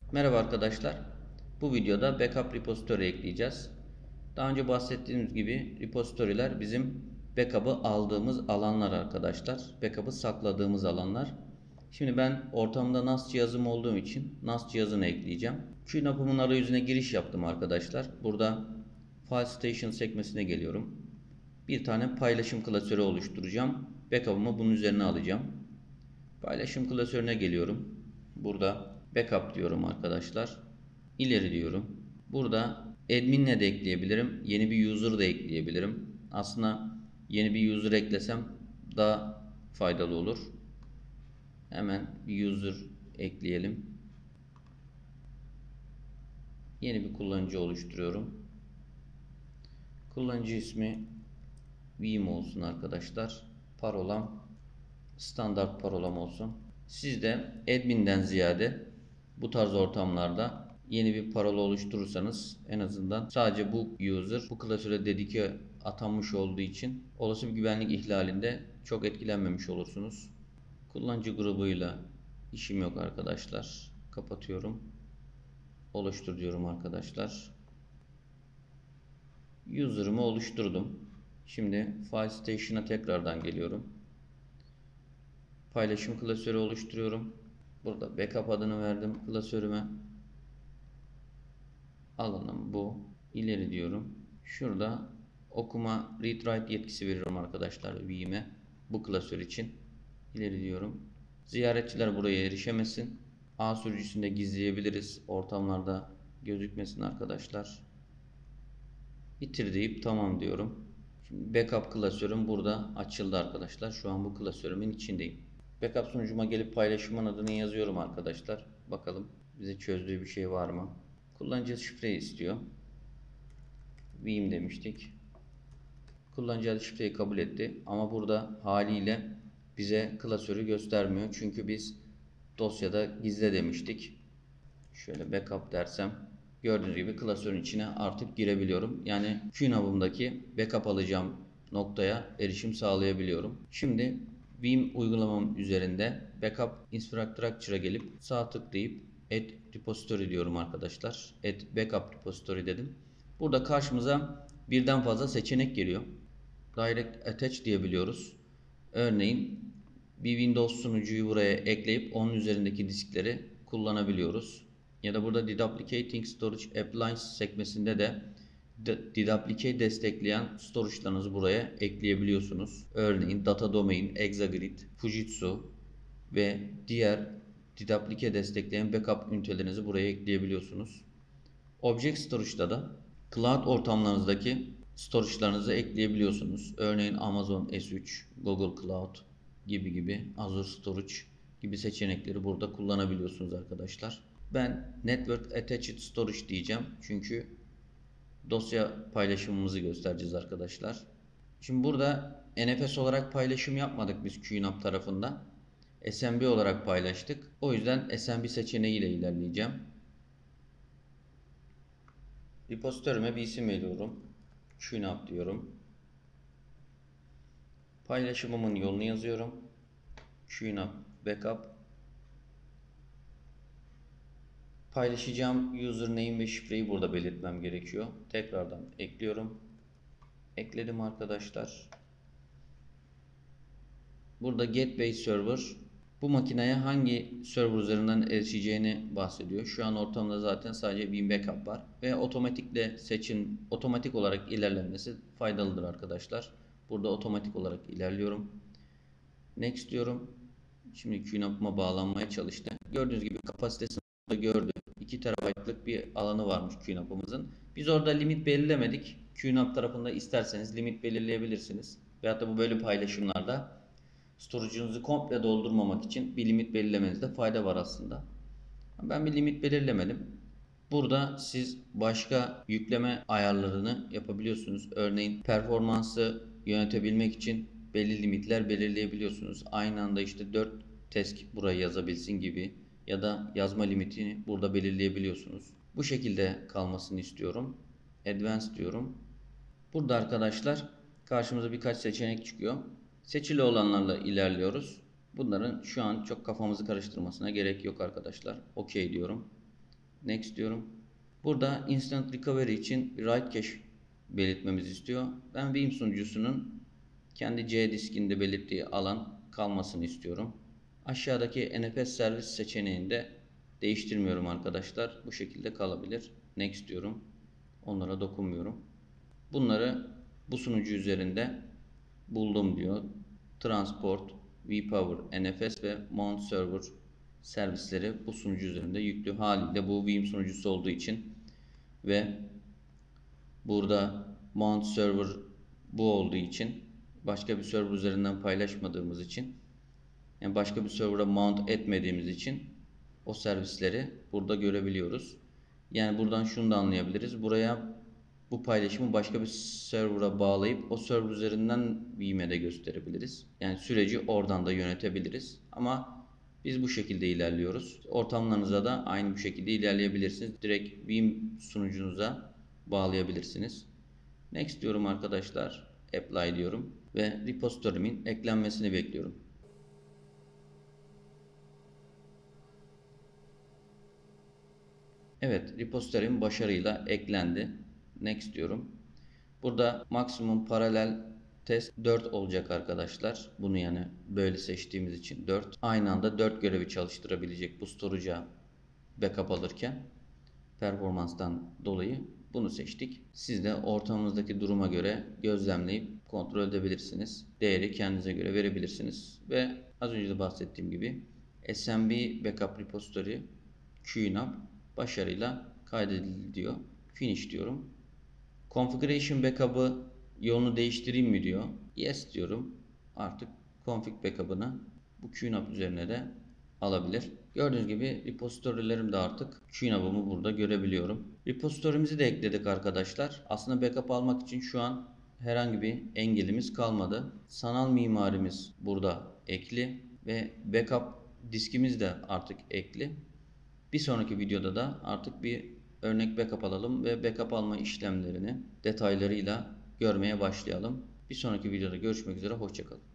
Merhaba arkadaşlar. Bu videoda backup repository ekleyeceğiz. Daha önce bahsettiğimiz gibi repository'ler bizim backup'ı aldığımız alanlar arkadaşlar. Backup'ı sakladığımız alanlar. Şimdi ben ortamda NAS cihazım olduğum için NAS cihazını ekleyeceğim. QNAP'ımın arayüzüne giriş yaptım arkadaşlar. Burada File Station sekmesine geliyorum. Bir tane paylaşım klasörü oluşturacağım. Backup'ımı bunun üzerine alacağım. Paylaşım klasörüne geliyorum. Burada backup diyorum arkadaşlar. İleri diyorum. Burada admin'le de ekleyebilirim. Yeni bir user da ekleyebilirim. Aslında yeni bir user eklesem daha faydalı olur. Hemen bir user ekleyelim. Yeni bir kullanıcı oluşturuyorum. Kullanıcı ismi Vim olsun arkadaşlar. Parolam standart parolam olsun. Siz de admin'den ziyade bu tarz ortamlarda yeni bir parola oluşturursanız en azından sadece bu user bu klasöre dedike atanmış olduğu için olası bir güvenlik ihlalinde çok etkilenmemiş olursunuz. Kullanıcı grubuyla işim yok arkadaşlar. Kapatıyorum. Oluştur diyorum arkadaşlar. User'ımı oluşturdum. Şimdi File Station'a tekrardan geliyorum. Paylaşım klasörü oluşturuyorum. Burada backup adını verdim klasörüme. Alanım bu. İleri diyorum. Şurada okuma read write yetkisi veriyorum arkadaşlar Vim'e. Bu klasör için. İleri diyorum. Ziyaretçiler buraya erişemesin. A sürücüsünde gizleyebiliriz. Ortamlarda gözükmesin arkadaşlar. Bitir deyip tamam diyorum. Şimdi backup klasörüm burada açıldı arkadaşlar. Şu an bu klasörümün içindeyim. Backup sunucuma gelip paylaşımın adını yazıyorum arkadaşlar. Bakalım bize çözdüğü bir şey var mı? Kullanıcı şifreyi istiyor. Vim demiştik. Kullanıcı adı şifreyi kabul etti. Ama burada haliyle bize klasörü göstermiyor. Çünkü biz dosyada gizle demiştik. Şöyle backup dersem gördüğünüz gibi klasörün içine artık girebiliyorum. Yani QNAP'ımdaki backup alacağım noktaya erişim sağlayabiliyorum. Şimdi Vim uygulamam üzerinde backup infrastructure'a gelip sağ tıklayıp add repository diyorum arkadaşlar. Add backup repository dedim. Burada karşımıza birden fazla seçenek geliyor. Direct attach diyebiliyoruz. Örneğin bir Windows sunucuyu buraya ekleyip onun üzerindeki diskleri kullanabiliyoruz. Ya da burada Deduplicating Storage Appliance sekmesinde de Deduplicate destekleyen storage'larınızı buraya ekleyebiliyorsunuz. Örneğin Data Domain, Exagrid, Fujitsu ve diğer Deduplicate destekleyen backup ünitelerinizi buraya ekleyebiliyorsunuz. Object Storage'da da cloud ortamlarınızdaki storage'larınızı ekleyebiliyorsunuz. Örneğin Amazon S3, Google Cloud gibi Azure Storage gibi seçenekleri burada kullanabiliyorsunuz arkadaşlar. Ben Network Attached Storage diyeceğim. Çünkü dosya paylaşımımızı göstereceğiz arkadaşlar. Şimdi burada NFS olarak paylaşım yapmadık biz QNAP tarafında. SMB olarak paylaştık. O yüzden SMB seçeneğiyle ilerleyeceğim. Repositörüme bir isim veriyorum. QNAP diyorum. Paylaşımımın yolunu yazıyorum. QNAP backup. Paylaşacağım username ve şifreyi burada belirtmem gerekiyor. Tekrardan ekliyorum. Ekledim arkadaşlar. Burada Gateway Server bu makineye hangi server üzerinden erişeceğini bahsediyor. Şu an ortamda zaten sadece bir backup var ve otomatik olarak ilerlenmesi faydalıdır arkadaşlar. Burada otomatik olarak ilerliyorum. Next diyorum. Şimdi QNAP'ıma bağlanmaya çalıştı. Gördüğünüz gibi kapasitesini da gördü. 2 TB'lık bir alanı varmış QNAP'ımızın. Biz orada limit belirlemedik. QNAP tarafında isterseniz limit belirleyebilirsiniz. Veyahut da bu böyle paylaşımlarda storage'ınızı komple doldurmamak için bir limit belirlemenizde fayda var aslında. Ben bir limit belirlemedim. Burada siz başka yükleme ayarlarını yapabiliyorsunuz. Örneğin performansı yönetebilmek için belli limitler belirleyebiliyorsunuz. Aynı anda işte 4 task buraya yazabilsin gibi ya da yazma limitini burada belirleyebiliyorsunuz. Bu şekilde kalmasını istiyorum. Advanced diyorum. Burada arkadaşlar karşımıza birkaç seçenek çıkıyor. Seçili olanlarla ilerliyoruz. Bunların şu an çok kafamızı karıştırmasına gerek yok arkadaşlar. OK diyorum. Next diyorum. Burada Instant Recovery için Write Cache belirtmemizi istiyor. Ben Veeam sunucusunun kendi C diskinde belirttiği alan kalmasını istiyorum. Aşağıdaki NFS servis seçeneğinde değiştirmiyorum arkadaşlar. Bu şekilde kalabilir. Next diyorum. Onlara dokunmuyorum. Bunları bu sunucu üzerinde buldum diyor. Transport, vPower, NFS ve Mount Server servisleri bu sunucu üzerinde yüklü. Haliyle bu Veeam sunucusu olduğu için ve burada Mount Server bu olduğu için, başka bir server üzerinden paylaşmadığımız için, yani başka bir server'a mount etmediğimiz için o servisleri burada görebiliyoruz. Yani buradan şunu da anlayabiliriz. Buraya bu paylaşımı başka bir server'a bağlayıp o server üzerinden Veeam'e de gösterebiliriz. Yani süreci oradan da yönetebiliriz. Ama biz bu şekilde ilerliyoruz. Ortamlarınıza da aynı bu şekilde ilerleyebilirsiniz. Direkt Veeam sunucunuza bağlayabilirsiniz. Next diyorum arkadaşlar. Apply diyorum ve repository'min eklenmesini bekliyorum. Evet, repository'm başarıyla eklendi. Next diyorum. Burada maksimum paralel test 4 olacak arkadaşlar. Bunu yani böyle seçtiğimiz için 4. Aynı anda 4 görevi çalıştırabilecek bu storage'a backup alırken performanstan dolayı bunu seçtik. Siz de ortamınızdaki duruma göre gözlemleyip kontrol edebilirsiniz. Değeri kendinize göre verebilirsiniz. Ve az önce de bahsettiğim gibi SMB Backup Repository QNAP başarıyla kaydedildi diyor. Finish diyorum. Configuration Backup'ı yolunu değiştireyim mi diyor. Yes diyorum. Artık config backup'ını bu QNAP üzerine de alabilir. Gördüğünüz gibi repository'lerim de artık QNAP'ımı burada görebiliyorum. Repository'mizi de ekledik arkadaşlar. Aslında backup almak için şu an herhangi bir engelimiz kalmadı. Sanal mimarimiz burada ekli ve backup diskimiz de artık ekli. Bir sonraki videoda da artık bir örnek backup alalım ve backup alma işlemlerini detaylarıyla görmeye başlayalım. Bir sonraki videoda görüşmek üzere. Hoşça kalın.